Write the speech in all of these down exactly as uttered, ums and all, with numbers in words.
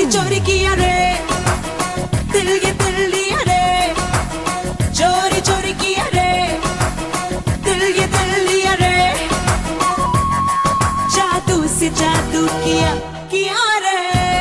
चोरी किया रे दिल ये दिल लिया रे, चोरी चोरी किया रे दिल ये दिल लिया रे, जादू से जादू किया किया रे,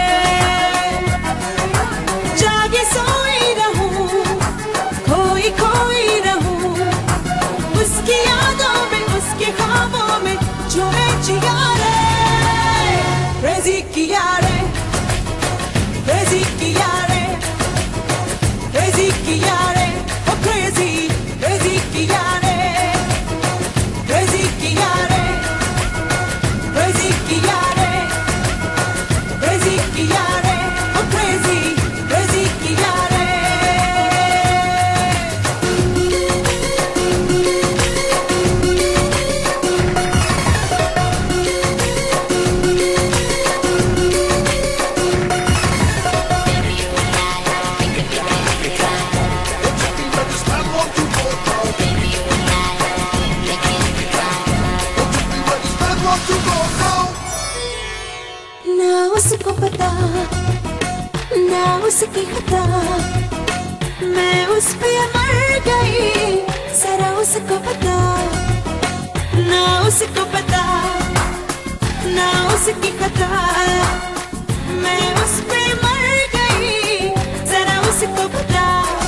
जागे सोई रहूं खोई खोई रहूं, उसकी यादों में उसके ख्वाबों में झूमे जिया रे, क्रेजी किया रे क्रेजी किया रे क्रेजी किया रे ओ क्रेजी क्रेजी किया रे क्रेजी किया रे क्रेजी किया रे क्रेजी किया रे ओ क्रेजी क्रेजी किया रे। ना उसको पता ना उसकी खता, मैं उस पे मर गई, जरा उसको पता ना उसको पता ना उसकी खता, मैं उस पे मर गई, जरा उसको पता,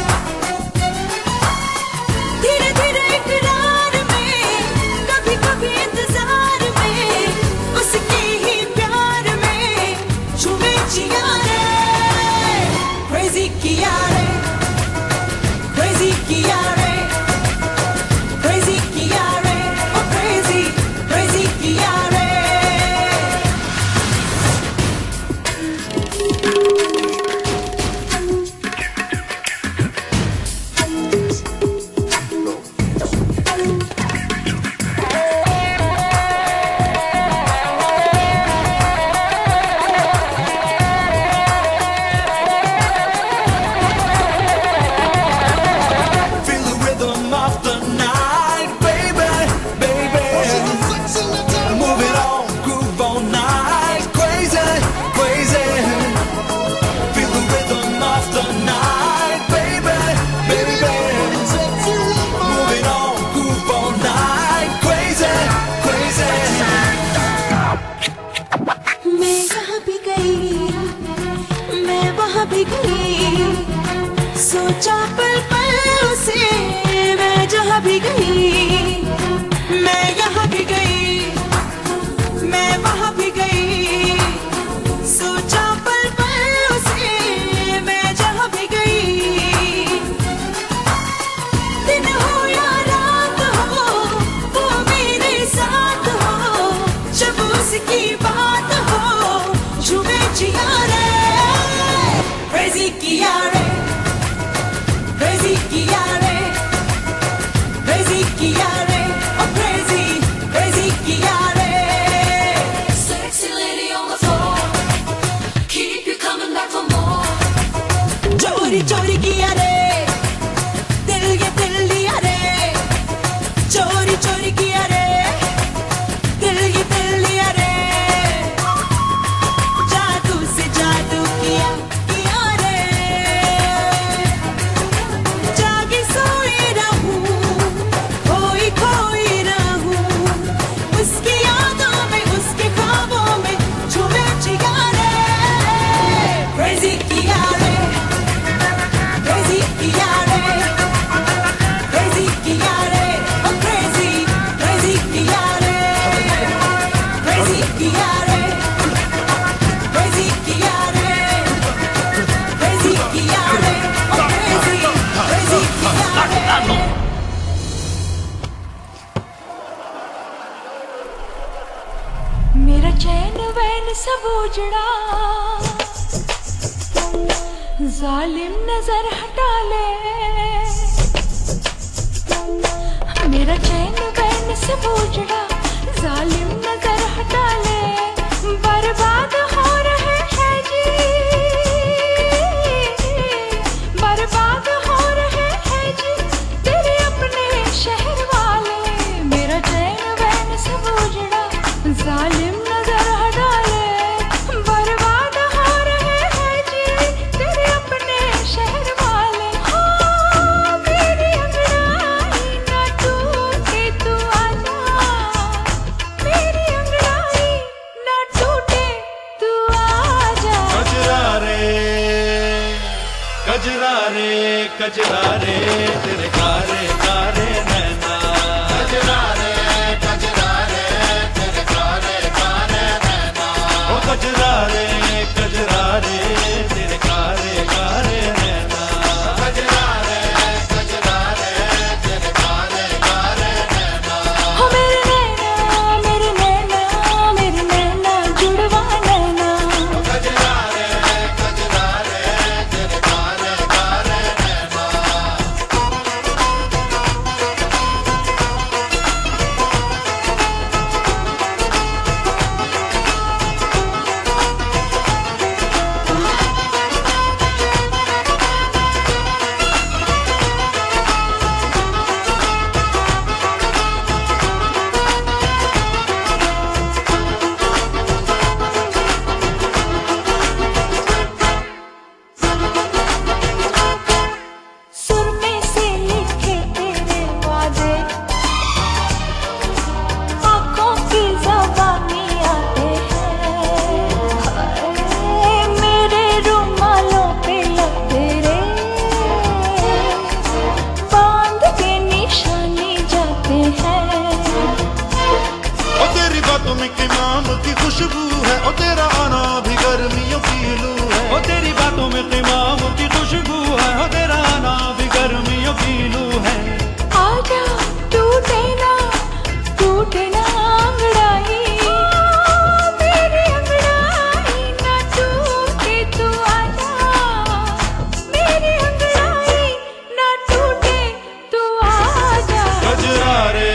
धीरे धीरे इकरार में कभी कभी इंतजार में, उसके ही प्यार में झूमे जिया रे, क्रेजी किया रे क्रेजी किया रे क्रेजी किया रे ओ क्रेजी क्रेजी किया रे। Feel the rhythm of the night, baby, baby. Move it on, groove all night, crazy, crazy. Feel the rhythm of the night, baby, baby. Move it on, groove all night, crazy, crazy. मैं यहाँ भी गई मैं वहाँ भी गई, सोचा पल पल उसे, मैं जहाँ भी गई, मैं यहाँ भी गई मैं वहाँ भी गई, सोचा पल पल उसे, मैं जहाँ भी गई, दिन हो या रात हो वो मेरे साथ हो, जब उसकी बात हो झूमे जिया रे, क्रेजी किया रे क्रेजी किया रे क्रेजी किया रे ओ क्रेजी क्रेजी किया रे। Sexy lady on the floor, keep you coming back for more. चोरी चोरी किया रे दिल ये दिल लिया रे, चोरी चोरी किया रे दिल ये दिल लिया रे, जादू से जादू किया किया रे, जागे सोई रहूं खोई खोई रहूं, उसकी यादों में उसके ख्वाबों में झूमे जिया रे, क्रेजी किया रे क्रेजी किया रे क्रेजी किया रे ओ क्रेजी क्रेजी किया रे क्रेजी किया रे क्रेजी किया रे क्रेजी किया रे ओ क्रेजी क्रेजी किया रे। मेरा चैन वैन सब उजड़ा, जालिम नजर हटा ले, मेरा चैन वैन सब उजड़ा, जालिम नजर हटा ले, बर्बाद हो रहे हैं जी, बर्बाद हो रहे हैं जी तेरे अपने शहर वाले, मेरा चैन वैन सब उजड़ा, जालिम नजर हटा ले, बर्बाद हो रहे हैं कजरा रे कजरा रे तेरे कारे कारे नैना कजरा रे कजरा रे तेरे कारे कारे नैना ओ कजरा रे कजरा रे तेरे कारे कारे नैना कजरा रे कजरा रे तेरे कारे कारे नैना हो मेरे नैना मेरे नैना मेरे नैना जुड़वा नैना कजरा रे कजरा रे तेरे कारे कारे नैना सुरमे से लिखे तेरे वादे आँखों की ज़बानी आते हैं हाय, मेरे रुमालों पे लब तेरे बांध के निशानी जाते हैं ओ तेरी बातों में किमाम की खुशबू है, ओ तेरा आना भी गर्मियों की लू है। ओ तेरी बातों में क़िमाम की खुशबू है ओ तेरा आना भी गर्मियों की लू है आजा टूटे ना टूटे ना अंगड़ाई मेरी अंगड़ाई ना टूटे तू आजा मेरी अंगड़ाई ना टूटे तू आजा कजरा रे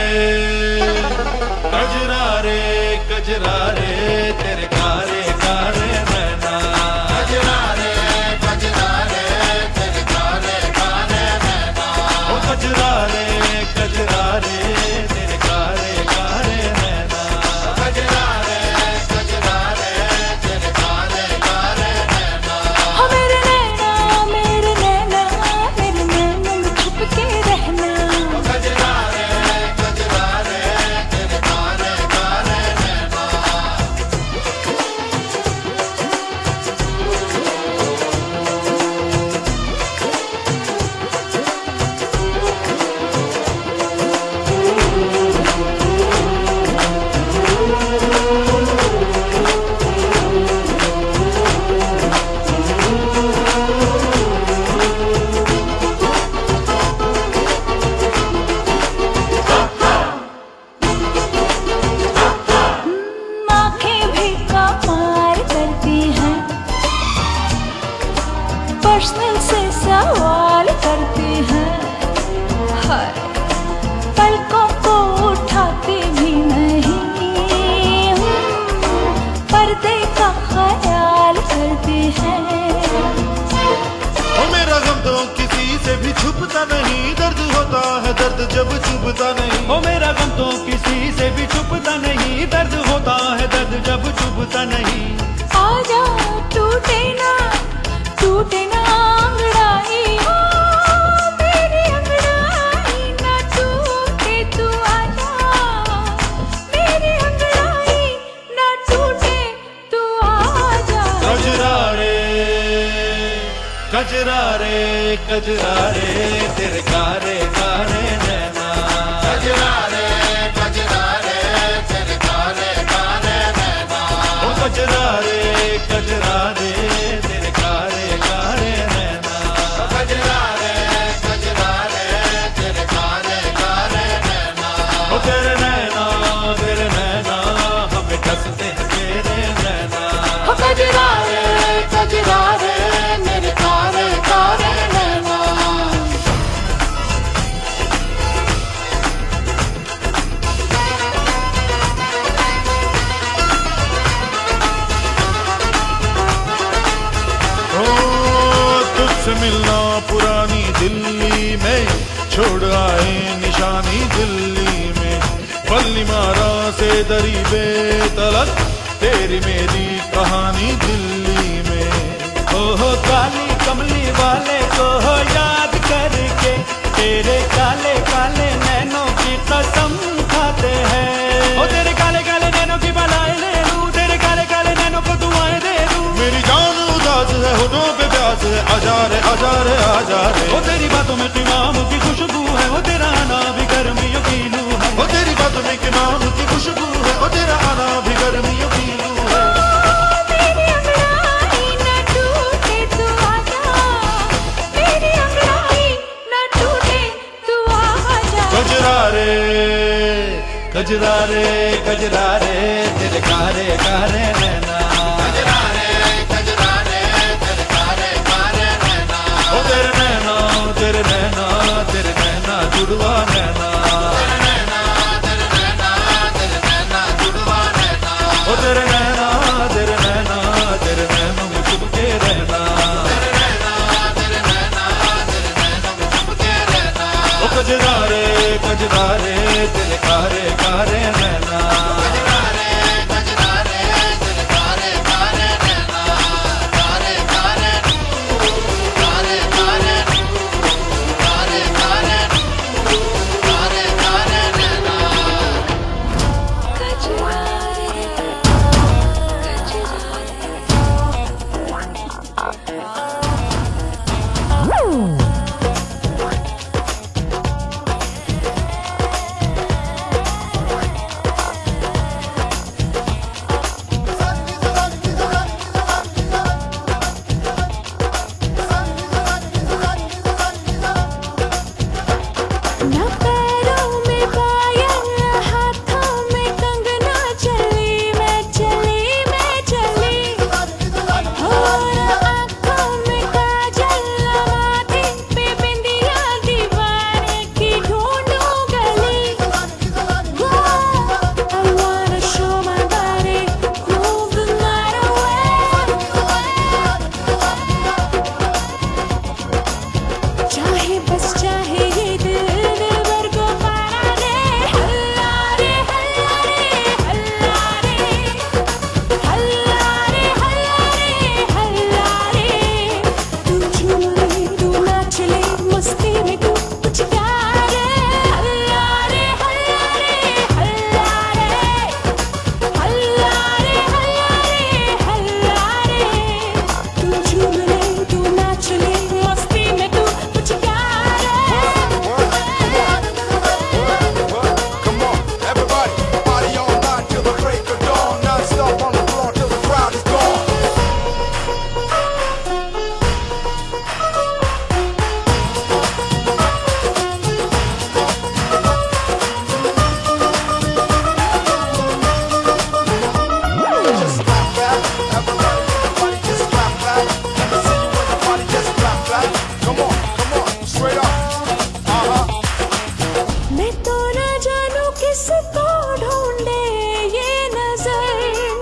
कजरा रे कजरा रे तेरे कारे कारे नैना कजरा रे कजरा रे तेरे कारे कारे नैना ओ कजरा रे कजरा रे तेरे कारे कारे नैना कजरा रे कजरा रे तेरे कारे कारे नैना हो मेरे नैना मेरे नैना मेरे नैना में छुप के रहना कजरा रे कजरा रे तेरे कारे कारे नैना आँखें भी कमाल करती हैं पर्सनल से सवाल करती हैं हाय पलकों को उठाती भी नहीं पर्दे का ख्याल करती हैं ओ मेरा गम तो किसी से भी छुपता नहीं, दर्द होता है दर्द जब चुभता नहीं। ओ मेरा गम तो किसी से भी छुपता नहीं दर्द होता है दर्द जब चुभता नहीं आजा टूटे ना टूटे ना अंगड़ाई ओ मेरी अंगड़ाई ना टूटे तू आजा मेरी अंगड़ाई ना टूटे तू आजा कजरा रे कजरा रे कजरा रे तेरे कारे कारे नैना कजरा रे कजरा रे तेरे कारे कारे नैना ओ कजरा रे कजरा रे तेरे कारे कारे नैना कजरा रे कजरा रे तेरे कारे कारे नैना ओ तेरे नैना तेरे नैना हमें डसते हैं तेरे नैना हो कजरा रे कजरा रे मेरे कारे कारे नैना ओ तुझसे मिलना पुरानी दिल्ली में, छोड़ आए निशानी दिल्ली में। बल्ली मारा से दरी बेतलक, तेरी मेरी कहानी दिल्ली में। ओहो काली कमली वाले को हो याद करके तेरे काले काले नैनों की कसम खाते हैं। ओ तेरे काले काले नैनों की बलाएं ले लूं, तेरे काले काले नैनों को दुआएं दे दूं। मेरी जान उदास है, होठों पे प्यास है, आजा रे आजा रे आजा रे वो तेरी बातों में क़िमाम की खुशबू है वो तेरा आना भी गर्मियों की लू है वो तेरी बातों में क़िमाम की खुशबू है वो तेरा आना भी गर्मियों की लू है मेरी अंगड़ाई न टूटे तू आजा मेरी अंगड़ाई न टूटे तू आजा कजरा रे कजरा रे कजरा रे तेरे कारे कारे नैना कजरा रे कजरा रे तेरे कारे कारे नैना ओ तेरे नैना तेरे नैना तेरे नैना जुड़वा नैना तेरे नैना तेरे नैना तेरे नैना जुड़वा नैना ओ तेरे नैना तेरे नैना तेरे नैना में चुपके रहना तेरे नैना तेरे नैना तेरे नैना में चुपके रहना ओ कजरा रे कजरा रे तेरे कारे कारे नैना कजरा रे कजरा रे तेरे कारे कारे नैना कारे कारे कारे कारे कारे कारे कारे कारे नैना कजरा रे ना पैरों में पायल हाथों में कंगना चली मैं चली मैं चली और आँखों में काजल माथे पे बिंदिया दीवाने की ढूंढूं गली I wanna show my body move the night away चाहे बस चाहे ये दिल दिलबर को पाना रे हल्ला रे हल्ला रे हल्ला रे हल्ला रे हल्ला रे हल्ला रे तू झूम ले तू नाच ले मस्ती में तू कुछ गा रे हल्ला रे हल्ला रे हल्ला रे हल्ला रे हल्ला रे हल्ला रे तू झूम ले तू नाच ले मस्ती में तू कुछ गा रे Come on, everybody, party all night till the break of dawn. Non-stop on the floor till the crowd is gone. Just clap back, everybody, everybody, just clap back. Let me see you in the party, just clap back. Come on, come on, straight up. Uh-huh. मैं तो न जानू किसको ढूंढे ये नजर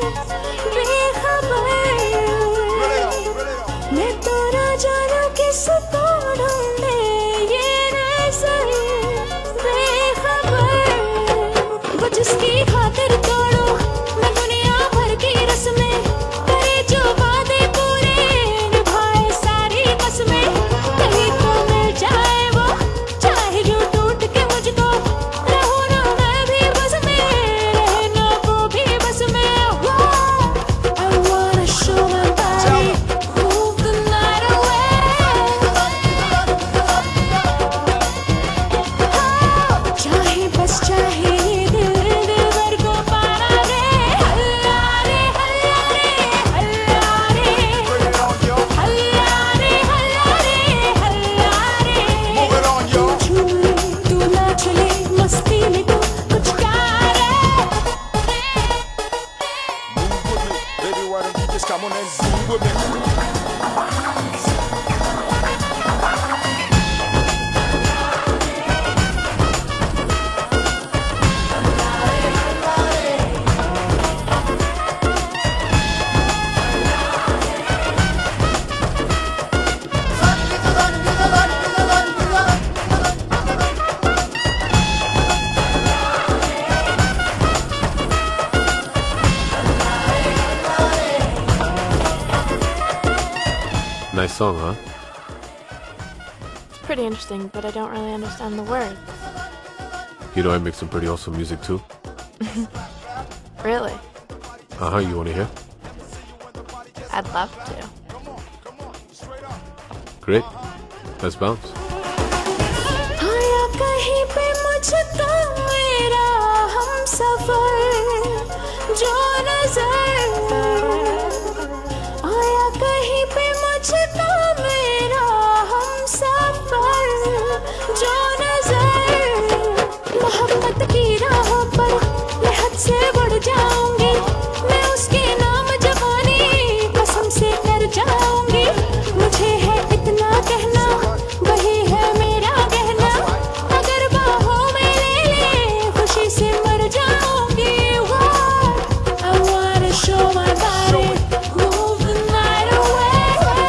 बेखबर Really up, really up. मैं तो न जानू किसको ढूंढे ये नजर बेखबर वो जिसकी खातिर तोड़ो मैं दुनिया भर की रस्में करे जो वादे पूरे निभाए सारी कसमें कहीं तो मिल जाए वो चाहे जो टूट के मुझको रहूं ना मैं भी बस में रहना वो भी बस में I wanna show my body move the night away चाहे बस चाहे ये दिल दिलबर को पाना रे हल्ला रे हल्ला रे हल्ला रे Bring it on, yo. हल्ला रे हल्ला रे हल्ला रे Move it on, yo. झूम ले तू नाच ले मस्ती में तू कुछ गा रे Move with me, baby. Why don't you just come on and move with me? Nice song, huh? It's pretty interesting, but I don't really understand the words. You know I make some pretty awesome music too. Really? Uh-huh, you wanna hear? I'd love to. Great. Let's bounce. आया कहीं पे मुझको मेरा हम सफर जो नजर आया कहीं पे मुझको मेरा हम सफर जो नजर मोहब्बत की राहों पर मैं हद से बढ़ जाऊंगी मैं उसके नाम जवानी कसम से कर जाऊंगी मुझे है इतना कहना वही है मेरा कहना अगर बाहों में ले ले खुशी से मर जाऊंगी I wanna show my body move the night away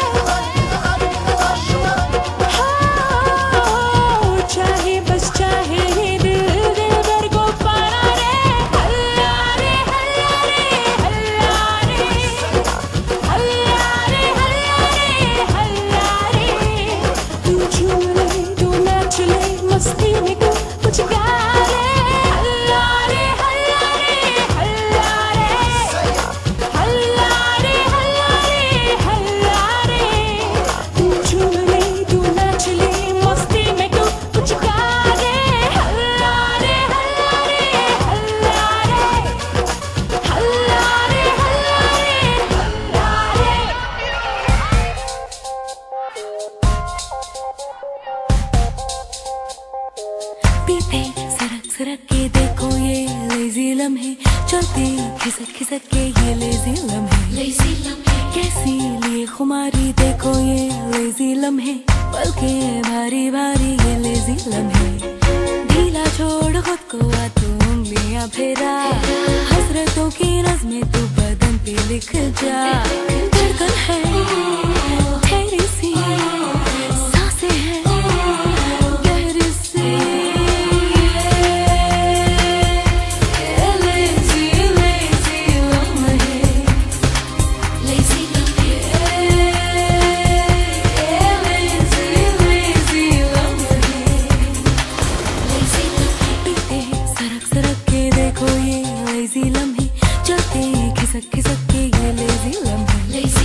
हाँ, चाहे बस चाहे ये दिल दिल भर को पाना रे हल्ला रे हल्ला रे हल्ला रे हल्ला रे हल्ला रे हल्ला रे तू झूम ले तू नाच ले मस्ती में तू कुछ गा ले हल्ला रे हल्ला रे हल्ला रे हल्ला रे हल्ला रे हल्ला रे तू झूम ले तू नाच ले मस्ती में तू कुछ गा ले हल्ला रे हल्ला रे हल्ला रे हल्ला रे हल्ला रे पीते सरक सरक के देखो ये लेजी लम्हे चलते खिसक खिसक के ये लेजी लम्हे लेजी लम्हे कैसी लिए खुमारी देखो ये लेजी लम्हे पलके भारी भारी ये लेजी लम्हे ढीला छोड़ खुद को आ तू उंगलियां फेरा हसरतों की नज़्में तू बदन पे लिख जा धड़कन है ठहरी सी सांसें हैं गहरी सी लेजी लेजी लम्हे लेजी लम्हे लेजी लेजी लम्हे लेजी लम्हे पीते सरक सरक के देखो ये लेजी लम्हे चलते खिसक खिसक के ये लेजी लम्हे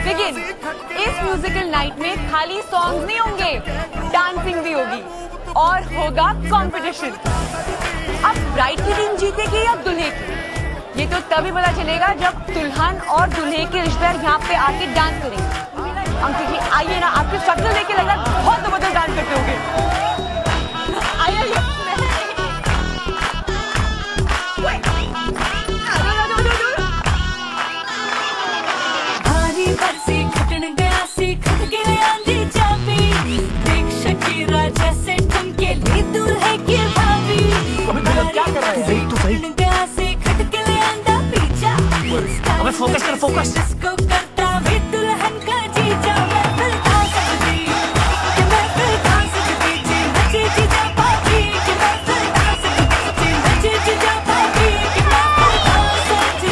बिगिन। इस म्यूजिकल नाइट में खाली सॉन्ग्स नहीं होंगे, डांसिंग भी होगी और होगा कंपटीशन। अब ब्राइड की टीम जीतेगी या दूल्हे की, ये तो तभी पता चलेगा जब दुल्हन और दूल्हे के रिश्तेदार यहाँ पे आके डांस करेंगे। अंकित जी आइए ना, आपके शक्ल देख के लग रहा है बहुत जबरदस्त डांस करते होंगे। आइए भारी बरसी खटन गया सी खट के आंधी चाबी, देख शकीरा जैसे ठुमके ली दूल्हे की भाभी। क्या कर रहे हैं? तू सही खटन गया सी खट के आंधा पीछा, अबे फोकस कर फोकस। जिसको करता वे दुल्हन का जीजा। मैं फिर खा सकती कि मैं फिर खा सकती जी नचे जीजा भाभी, कि मैं फिर खा सकती जी नचे जीजा भाभी, कि मैं फिर खा सकती।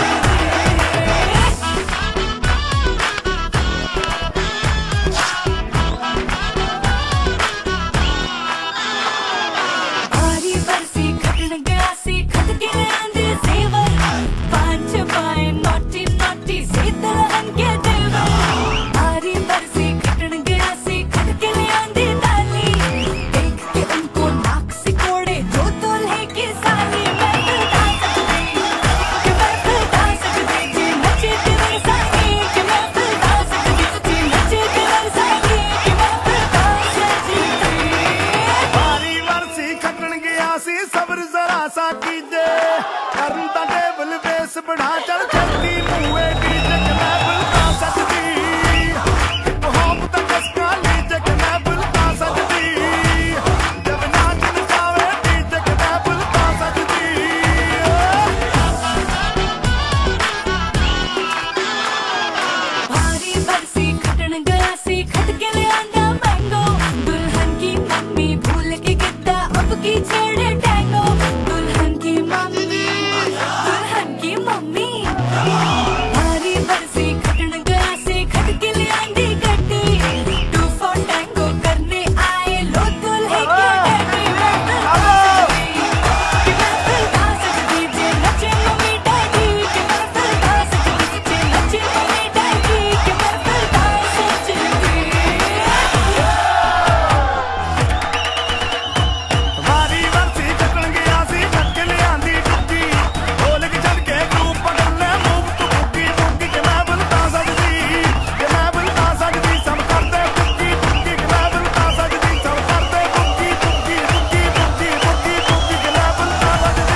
भारी बरसी खटन गया सी खट के आंधी सेवर, पांच पाए नोटी नोटी से दुल्हन के देवर। भारी बरसी खटन गया सी खट के आंधी डाली, देख के उनको नाक सिकोड़े जो दुल्हे की साली। मैं फिर खा सकती कि मैं फिर खा सकती जी नचे तेरे साली, कि मैं फिर खा सकती जी नचे तेरे साली, कि मैं फिर खा सकती। भारी वरसी खटन गया सी सबर जरा सा कीजे, करन दा टेबल बेस बढ़ा चल छत्ती मुए डीजे के मैं बुलता सकती, हिप हॉप दा कसका लीजे के मैं बुलता सकती, जब नाच नचावे डीजे के मैं बुलता सकती। भारी बरसी खटन गया सी खट के ले आंदा मैंगो, दुल्हन की मम्मी भूल के गिद्दा अब की छेड़े टैंगो। दुल्हन की मम्मी दुल्हन की मम्मी भारी बरसी खटन गया सी खट के ले आंदी गड्डी, टू फॉर टैंगो करने आए लो दुल्हे के डैडी। मैं फिर खा सकती कि मैं फिर खा सकती जी नचे मम्मी डैडी, कि मैं फिर खा सकती जी नचे मम्मी डैडी, कि मैं फिर खा सकती। भारी वरसी खटन गया सी खट के ले आंदी टुक्की, ढोल के चढ़ के ग्रुप पकड़ ले मूव तू बुक्की बुक्की, के मैं बुलता सकती, के मैं बुलता सकती सब करते बुक्की बुक्की, के मैं बुलता सकती सब करते बुक्की बुक्की बुक्की बुक्की बुक्की बुक्की, के मैं बुलता सकती।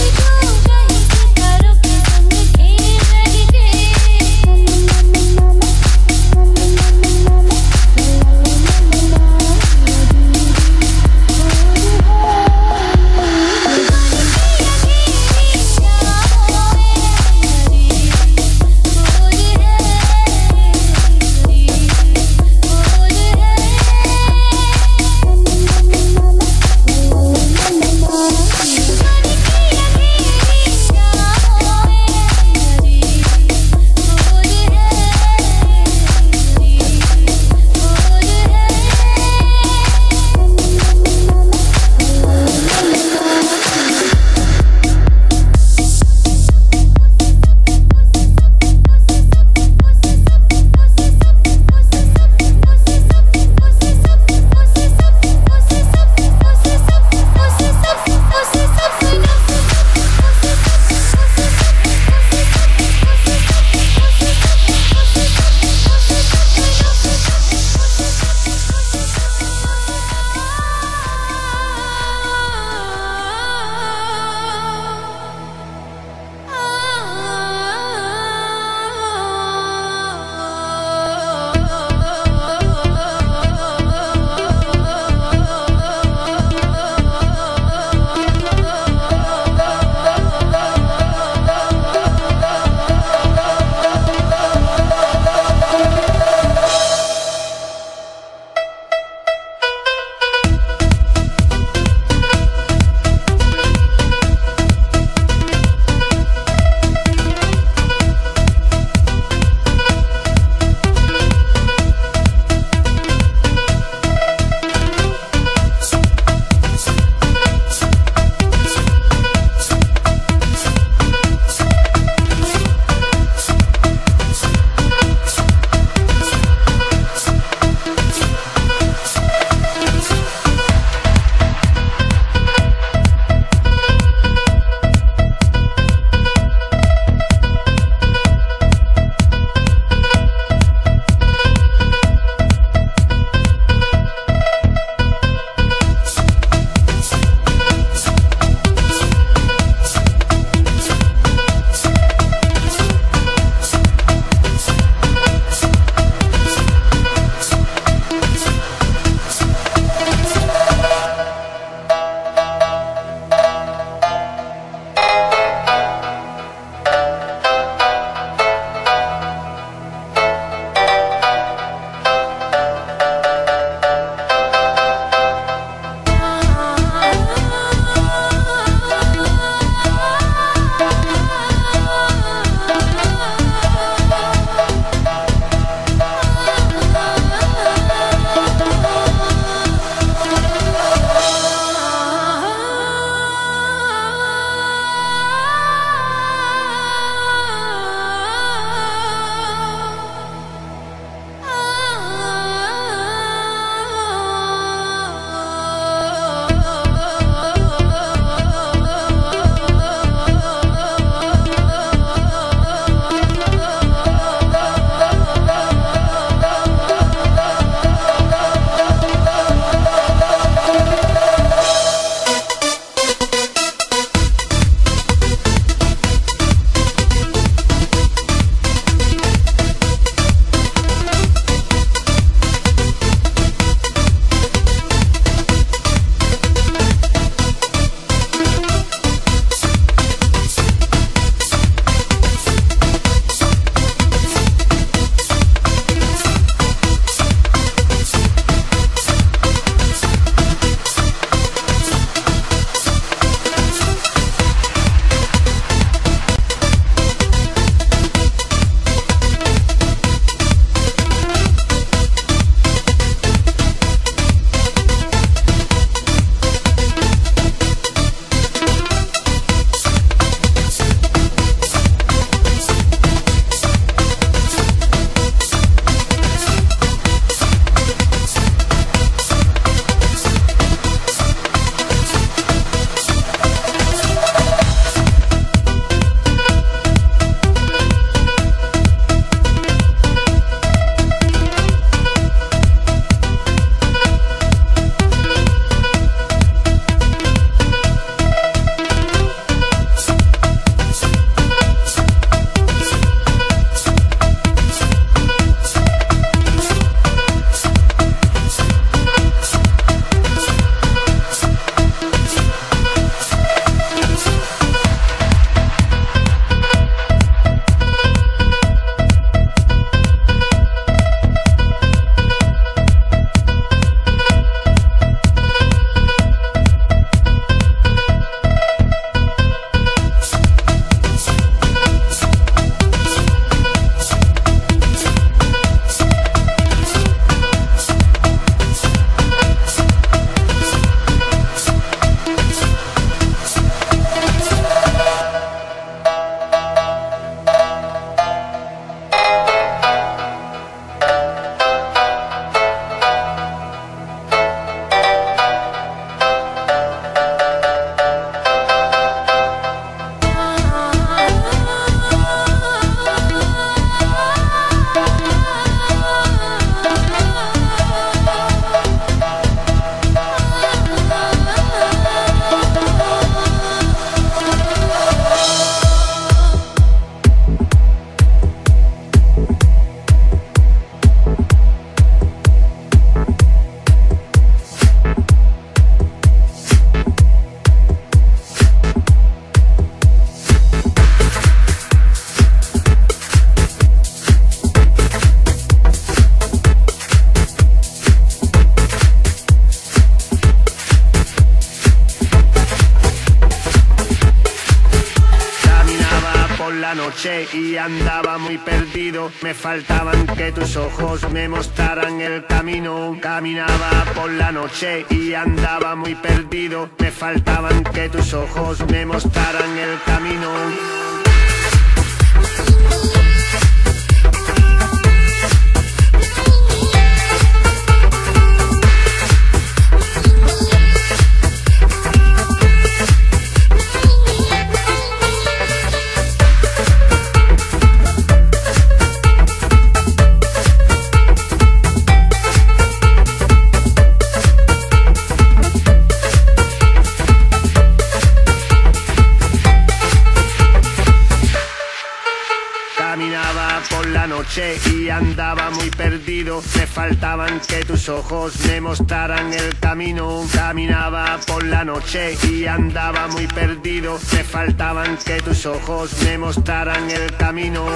Thank you. noche y andaba muy perdido. Me faltaban que tus ojos me mostraran el camino. Caminaba por la noche y andaba muy perdido. Me faltaban que tus ojos me mostraran el camino. Caminaba por la noche y andaba muy perdido. Me faltaban que tus ojos me mostraran el camino. Caminaba por la noche y andaba muy perdido. Me faltaban que tus ojos me mostraran el camino.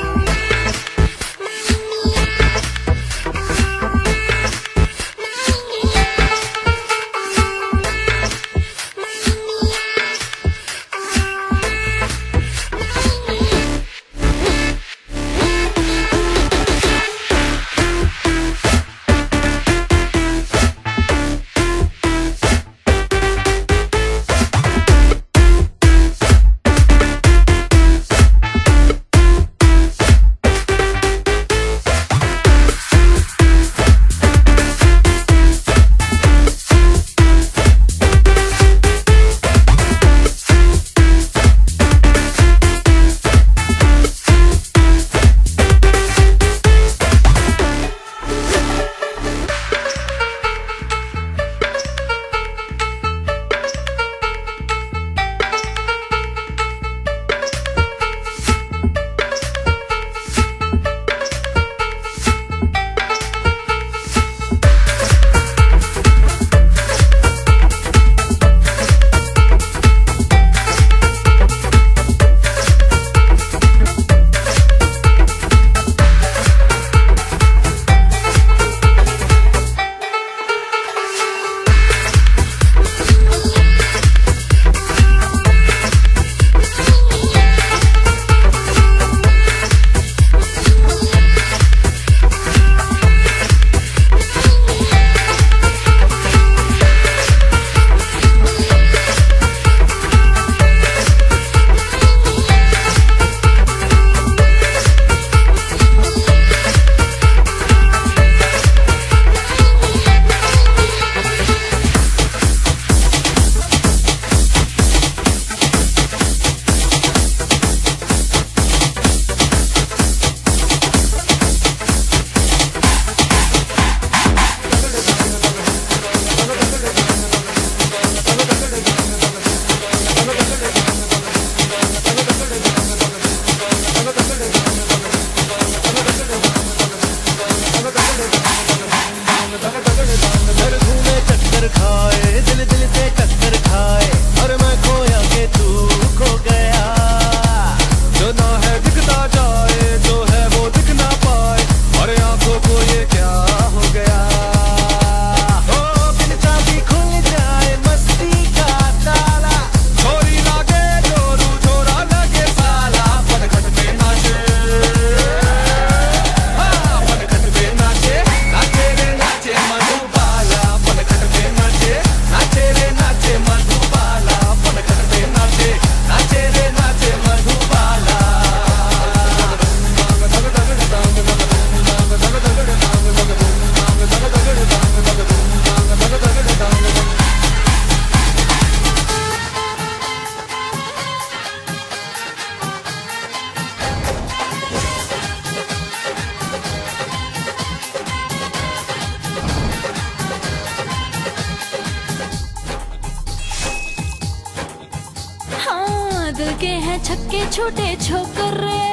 के हैं छक्के छोटे छोकरे,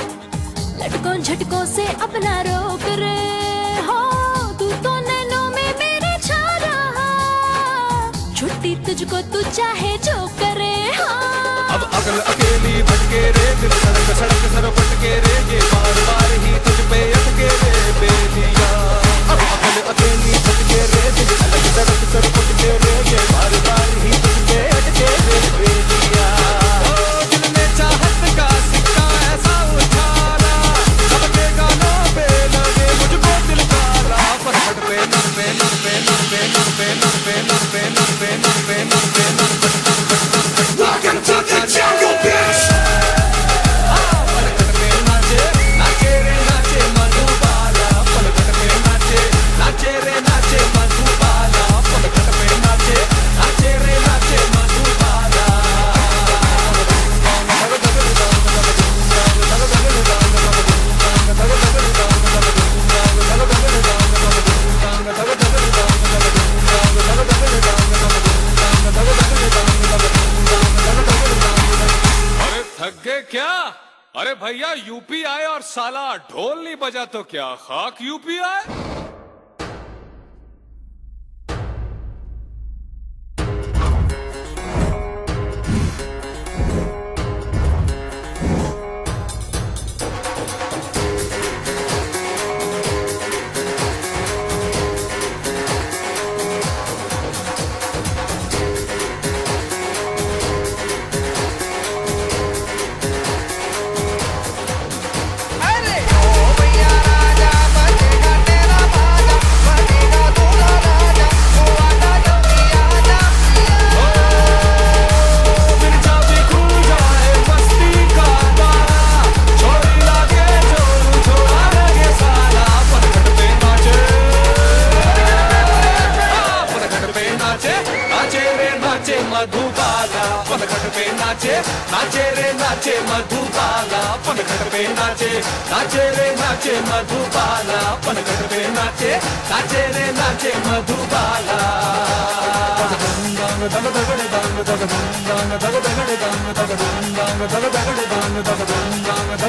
लटकों झटकों से अपना रोक रे। हो तू तो नैनों में मेरे छा रहा, छुट्टी तुझको तू चाहे जो करे। हाँ अब अगल अकेली भटके रे, दिल सड़क सड़क सर पटके रे, ये बार बार ही तुझ पे अटके रे बेलिया। अब अगल अकेली भटके रे, दिल सड़क सड़क सर पटके रे, ये बार बार ही तुझ पे अटके रे बेलिया। ओ दिल में चाहत का सिक्का ऐसा भैया यूपी आए और साला ढोल नहीं बजा तो क्या खाक यूपी आए। मधुबाला पनघट पे नाचे नाचे रे नाचे मधुबाला पनघट पे नाचे नाचे रे नाचे मधुबाला पनघट पे नाचे नाचे रे नाचे मधुबाला। दांग दग दगड़े दांग दग दांग दग दगड़े दांग दग दांग दग दगड़े दांग दग दांग